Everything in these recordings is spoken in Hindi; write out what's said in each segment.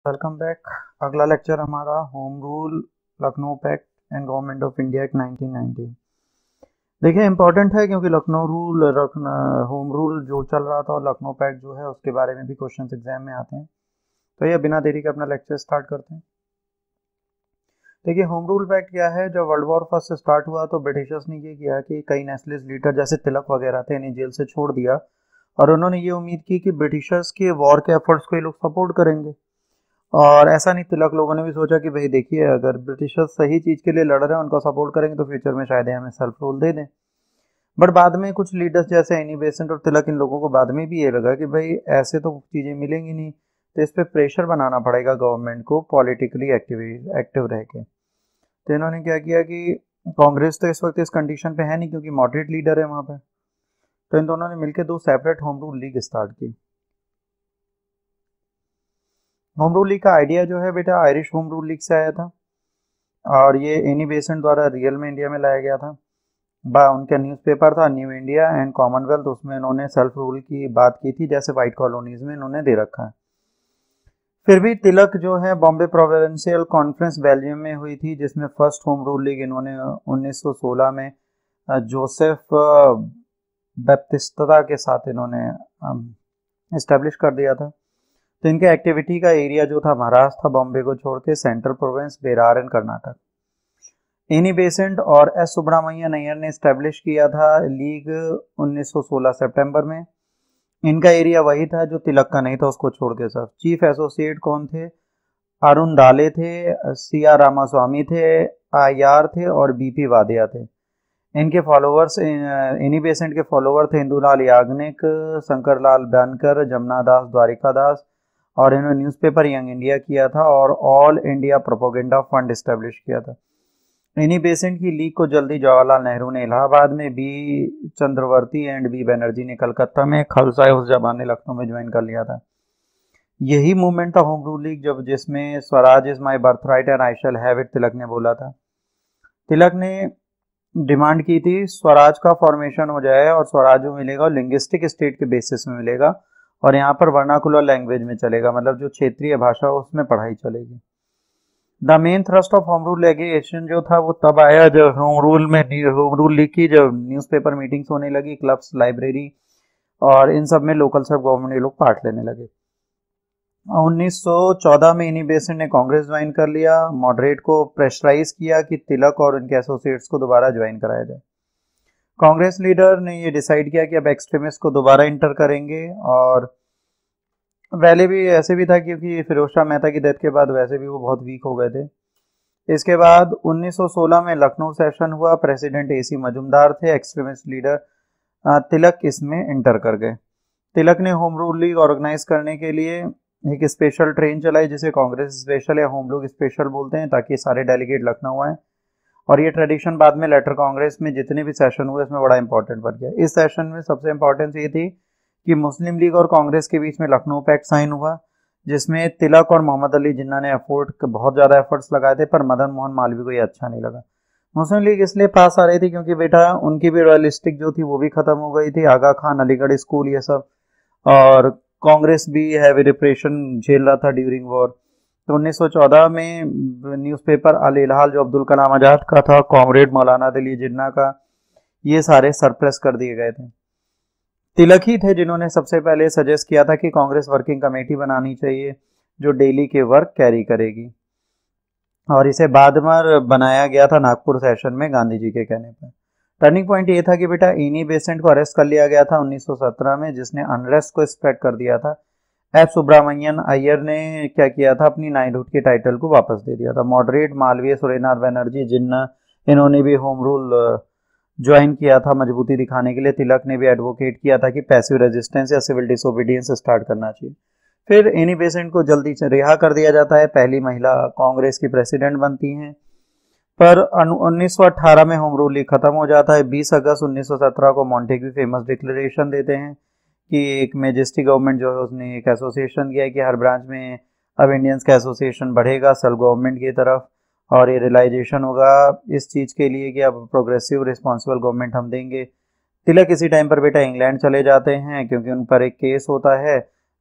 Welcome back. अगला लेक्चर हमारा home rule, Lucknow pact and government of India act 1990। देखिए इंपॉर्टेंट है क्योंकि लखनऊ रूल होम रूल जो चल रहा था और लखनऊ पैक्ट जो है उसके बारे में भी क्वेश्चंस एग्जाम में आते हैं। तो ये बिना देरी के अपना लेक्चर स्टार्ट करते हैं। देखिए होम रूल पैक्ट क्या है। जब वर्ल्ड वॉर फर्स्ट स्टार्ट हुआ तो ब्रिटिशर्स ने ये किया कि कई नेशनलिस्ट लीडर जैसे तिलक वगैरह थे इन्हें जेल से छोड़ दिया और उन्होंने ये उम्मीद की कि ब्रिटिशर्स के वॉर के एफर्ट्स को ये लोग सपोर्ट करेंगे। और ऐसा नहीं, तिलक लोगों ने भी सोचा कि भाई देखिए अगर ब्रिटिशर्स सही चीज़ के लिए लड़ रहे हैं, उनको सपोर्ट करेंगे तो फ्यूचर में शायद हमें सेल्फ रूल दे दें। बट बाद में कुछ लीडर्स जैसे एनी बेसेंट और तिलक, इन लोगों को बाद में भी ये लगा कि भाई ऐसे तो चीज़ें मिलेंगी नहीं, तो इस पर प्रेशर बनाना पड़ेगा गवर्नमेंट को पॉलिटिकली एक्टिव रह के। तो इन्होंने क्या किया कि कांग्रेस तो इस वक्त इस कंडीशन पे है नहीं क्योंकि मॉडरेट लीडर है वहाँ पे, तो इन दोनों ने मिलकर दो separate home rule league start की। होम रूल लीग का आइडिया जो है बेटा आयरिश होम रूल लीग से आया था और ये एनी बेसेंट द्वारा रियल में इंडिया में लाया गया था। उनका न्यूज़पेपर था न्यू इंडिया एंड कॉमनवेल्थ, उसमें इन्होंने सेल्फ रूल की बात की थी जैसे वाइट कॉलोनीज में इन्होंने दे रखा है। फिर भी तिलक जो है बॉम्बे प्रोविंशियल कॉन्फ्रेंस बेल्जियम में हुई थी जिसमें फर्स्ट होम रूल लीग इन्होंने 1916 में जोसेफ बैप्टिस्टा के साथ इन्होंने इस्टेब्लिश कर दिया था। तो इनके एक्टिविटी का एरिया जो था महाराष्ट्र था, बॉम्बे को छोड़ के central province, Berar and Karnataka. Annie Besant और एस सुब्रमण्यन अय्यर ने इस्टेब्लिश किया था लीग 1916 सितंबर में। इनका एरिया वही था जो तिलक का नहीं था, उसको छोड़ के सब। चीफ एसोसिएट कौन थे? अरुण दाले थे, सीआर रामास्वामी थे, आयार थे और बीपी वादिया थे। इनके फॉलोअर्स, एनी बेसेंट के फॉलोअर थे इंदुलाल याग्निक, शंकरलाल बनकर, जमुना दास, द्वारिका दास, और इन्होंने न्यूज़पेपर यंग इंडिया किया था और all India propaganda fund establish किया था। एनी बेसेंट की लीग को जल्दी जवाहरलाल नेहरू ने इलाहाबाद में, B Chandravarti and B Banerjee ने कलकत्ता में, खालसा उस जमान ने लखनऊ में ज्वाइन कर लिया था। यही मूवमेंट था होम रूल लीग जब जिसमें swaraj is my birthright and I shall have it Tilak ने बोला था। तिलक ने डिमांड की थी स्वराज का फॉर्मेशन हो जाए और स्वराज जो मिलेगा लिंग्विस्टिक स्टेट के बेसिस में मिलेगा और यहाँ पर वर्नाकुलर लैंग्वेज में चलेगा, मतलब जो क्षेत्रीय भाषा उसमें पढ़ाई चलेगी। The main thrust of home rule legislation जो था वो तब आया जब होम रूल लीग की जब न्यूज़पेपर मीटिंग्स होने लगी, क्लब्स, लाइब्रेरी और इन सब में लोकल सब गवर्नमेंट ये लोग पार्ट लेने लगे। 1914 में इनी बेसेंट ने कांग्रेस ज्वाइन कर लिया। मॉडरेट को प्रेशराइज किया कि तिलक और उनके एसोसिएट्स को दोबारा ज्वाइन कराया जाए। कांग्रेस लीडर ने ये डिसाइड किया कि अब एक्सट्रीमिस्ट को दोबारा इंटर करेंगे और पहले भी ऐसे भी था क्योंकि फिरोज शाह मेहता की डेथ के बाद वैसे भी वो बहुत वीक हो गए थे। इसके बाद 1916 में लखनऊ सेशन हुआ, प्रेसिडेंट एसी मजूमदार थे, एक्सट्रीमिस्ट लीडर तिलक इसमें इंटर कर गए। तिलक ने होम रूल लीग ऑर्गेनाइज करने के लिए एक स्पेशल ट्रेन चलाई जिसे कांग्रेस स्पेशल या होम रूल स्पेशल बोलते हैं, ताकि सारे डेलीगेट लखनऊ आए। और ये ट्रेडिशन बाद में लेटर कांग्रेस में जितने भी सेशन हुए इसमें बड़ा इंपॉर्टेंट बन गया। इस सेशन में सबसे इंपॉर्टेंस ये थी कि मुस्लिम लीग और कांग्रेस के बीच में लखनऊ पैक्ट साइन हुआ जिसमें तिलक और मोहम्मद अली जिन्ना ने बहुत ज़्यादा एफर्ट्स लगाए थे, पर मदन मोहन मालवीय को ये अच्छा नहीं लगा। मुस्लिम लीग इसलिए पास आ रही थी क्योंकि बेटा उनकी भी रॉयलिस्टिक जो थी वो भी खत्म हो गई थी, आगा खान, अलीगढ़ स्कूल, ये सब, और कांग्रेस भी हैवी रिप्रेशन झेल रहा था ड्यूरिंग वॉर। तो 1914 में न्यूज़पेपर अल इलाहाल जो अब्दुल कलाम आज़ाद का था, कॉमरेड मौलाना अली जिन्ना का, ये सारे सरप्रेस कर दिए गए थे। तिलक ही थे जिन्होंने सबसे पहले सजेस्ट किया था कि कांग्रेस वर्किंग कमेटी बनानी चाहिए जो डेली के वर्क कैरी करेगी, और इसे बाद में बनाया गया था नागपुर सेशन में गांधी जी के कहने पर। टर्निंग पॉइंट ये था कि बेटा इनी बेसेंट को अरेस्ट कर लिया गया था 1917 में, जिसने अनरेस्ट को स्प्रेड कर दिया था। एफ सुब्रमण्यन अय्यर ने क्या किया था, अपनी नाइटहुड के टाइटल को वापस दे दिया था। मॉडरेट मालवीय, सुरेंद्र बनर्जी, जिन्ना, इन्होंने भी होम रूल ज्वाइन किया था मजबूती दिखाने के लिए। तिलक ने भी एडवोकेट किया था कि पैसिव रेजिस्टेंस या सिविल डिसोबीडियंस स्टार्ट करना चाहिए। फिर एनी बेसेंट को जल्दी से रिहा कर दिया जाता है, पहली महिला कांग्रेस की प्रेसिडेंट बनती हैं। पर 1918 में होम रूल लीग खत्म हो जाता है। 20 अगस्त 1917 को मॉन्टेग्यू फेमस डिक्लेरेशन देते हैं कि एक मेजेस्टी गवर्नमेंट जो है उसने एक एसोसिएशन किया है कि हर ब्रांच में अब इंडियंस का एसोसिएशन बढ़ेगा सेल्फ गवर्नमेंट की तरफ, और ये रियलाइजेशन होगा इस चीज़ के लिए कि अब प्रोग्रेसिव रिस्पॉन्सिबल गवर्नमेंट हम देंगे। तिलक इसी टाइम पर बेटा इंग्लैंड चले जाते हैं क्योंकि उन पर एक केस होता है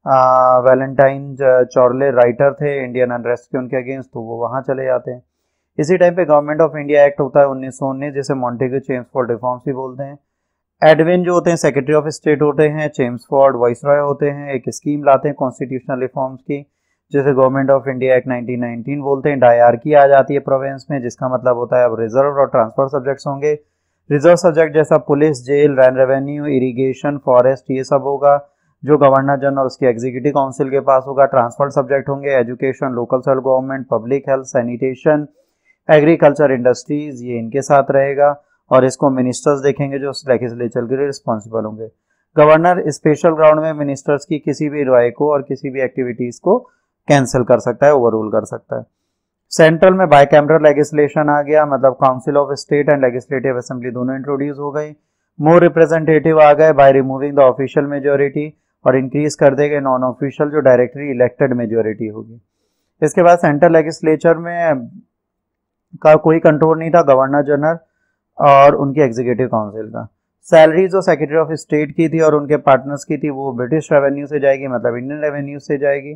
वैलेंटाइन चॉर्ले राइटर थे इंडियन अनरेस्ट के उनके अगेंस्ट, तो वो वहाँ चले जाते हैं। इसी टाइम पे गवर्नमेंट ऑफ इंडिया एक्ट होता है 1919, जिसे मॉन्टेग्यू चेम्सफोर्ड रिफॉर्म्स भी बोलते हैं। एडविन जो होते हैं सेक्रेटरी ऑफ स्टेट होते हैं, चेम्सफोर्ड वाइसरॉय होते हैं, एक स्कीम लाते हैं कॉन्स्टिट्यूशनल रिफॉर्म्स की, जिसे गवर्नमेंट ऑफ इंडिया एक्ट 1919 बोलते हैं। डायरकी आ जाती है प्रोविंस में, जिसका मतलब होता है अब रिजर्व और ट्रांसफर सब्जेक्ट्स होंगे। रिजर्व सब्जेक्ट जैसा police, jail, land revenue, irrigation, forest, ये सब होगा जो गवर्नर जनरल उसके एग्जीक्यूटिव काउंसिल के पास होगा। ट्रांसफर सब्जेक्ट होंगे education, local self government, public health, sanitation, agriculture, industries, ये इनके साथ रहेगा। और इसको मिनिस्टर्स देखेंगे जो लेजिस्लेचर के लिए रिस्पॉन्सिबल होंगे। गवर्नर स्पेशल ग्राउंड में मिनिस्टर्स की किसी भी राय को और किसी भी एक्टिविटीज को कैंसिल कर सकता है, ओवररूल कर सकता है। सेंट्रल में बाइकैमरल लेजिस्लेशन आ गया, मतलब council of state and legislative assembly दोनों इंट्रोड्यूस हो गई। मोर रिप्रेजेंटेटिव आ गए by removing the official majority और इंक्रीज कर देंगे नॉन ऑफिशियल जो डायरेक्टली इलेक्टेड मेजोरिटी होगी। इसके बाद सेंट्रल लेजिस्लेचर में का कोई कंट्रोल नहीं था गवर्नर जनरल और उनकी एग्जीक्यूटिव काउंसिल का। सैलरी जो सेक्रेटरी ऑफ स्टेट की थी और उनके पार्टनर्स की थी वो ब्रिटिश रेवेन्यू से जाएगी, मतलब इंडियन रेवेन्यू से जाएगी।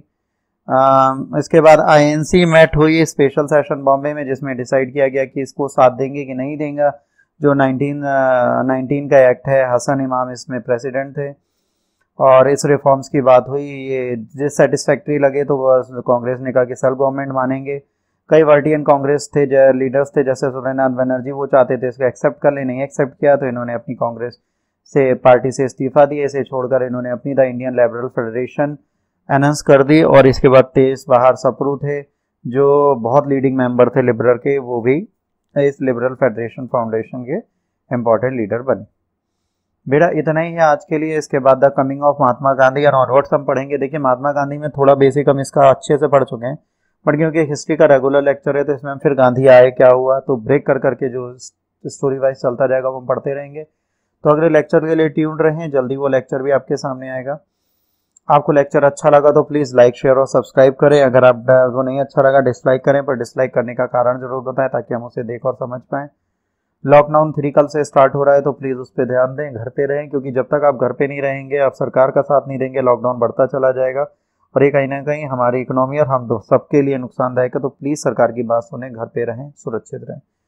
इसके बाद आईएनसी मेट हुई स्पेशल सेशन बॉम्बे में, जिसमें डिसाइड किया गया कि इसको साथ देंगे कि नहीं देंगे। जो 1919 का एक्ट है, हसन इमाम इसमें प्रेसिडेंट थे और इस रिफॉर्म्स की बात हुई। ये डिससेटिस्फैक्ट्री लगे तो कांग्रेस ने कहा कि सेल्फ गवर्नमेंट मानेंगे। कई वर्टियन कांग्रेस थे लीडर्स थे जैसे सुरेंद्रनाथ बनर्जी, वो चाहते थे इसको एक्सेप्ट कर ले, नहीं एक्सेप्ट किया तो इन्होंने अपनी कांग्रेस से पार्टी से इस्तीफा दिया। इसे छोड़कर इन्होंने अपनी the Indian Liberal Federation announce कर दी। और इसके बाद तेज बहार सप्रू थे जो बहुत लीडिंग मेंबर थे लिबरल के, वो भी इस लिबरल फेडरेशन फाउंडेशन के इम्पोर्टेंट लीडर बने। बेटा इतना ही है आज के लिए। इसके बाद the coming of Mahatma Gandhi और ऑनवर्ड्स हम पढ़ेंगे। देखिए महात्मा गांधी में थोड़ा बेसिक हम इसका अच्छे से पढ़ चुके हैं, बट क्योंकि हिस्ट्री का रेगुलर लेक्चर है तो इसमें हम फिर गांधी आए क्या हुआ तो ब्रेक कर करके जो स्टोरी वाइज चलता जाएगा वो हम पढ़ते रहेंगे। तो अगले लेक्चर के लिए ट्यून्ड रहें, जल्दी वो लेक्चर भी आपके सामने आएगा। आपको लेक्चर अच्छा लगा तो प्लीज़ लाइक, शेयर और सब्सक्राइब करें। अगर आपको नहीं अच्छा लगा डिसलाइक करें, पर डिसलाइक करने का कारण जरूर बताएं ताकि हम उसे देख और समझ पाएँ। लॉकडाउन 3 कल से स्टार्ट हो रहा है तो प्लीज़ उस पर ध्यान दें, घर पे रहें, क्योंकि जब तक आप घर पे नहीं रहेंगे, आप सरकार का साथ नहीं देंगे, लॉकडाउन बढ़ता चला जाएगा और ये कहीं ना कहीं हमारी इकोनॉमी और हम सबके लिए नुकसानदायक है। तो प्लीज़ सरकार की बात सुने, घर पे रहें, सुरक्षित रहें।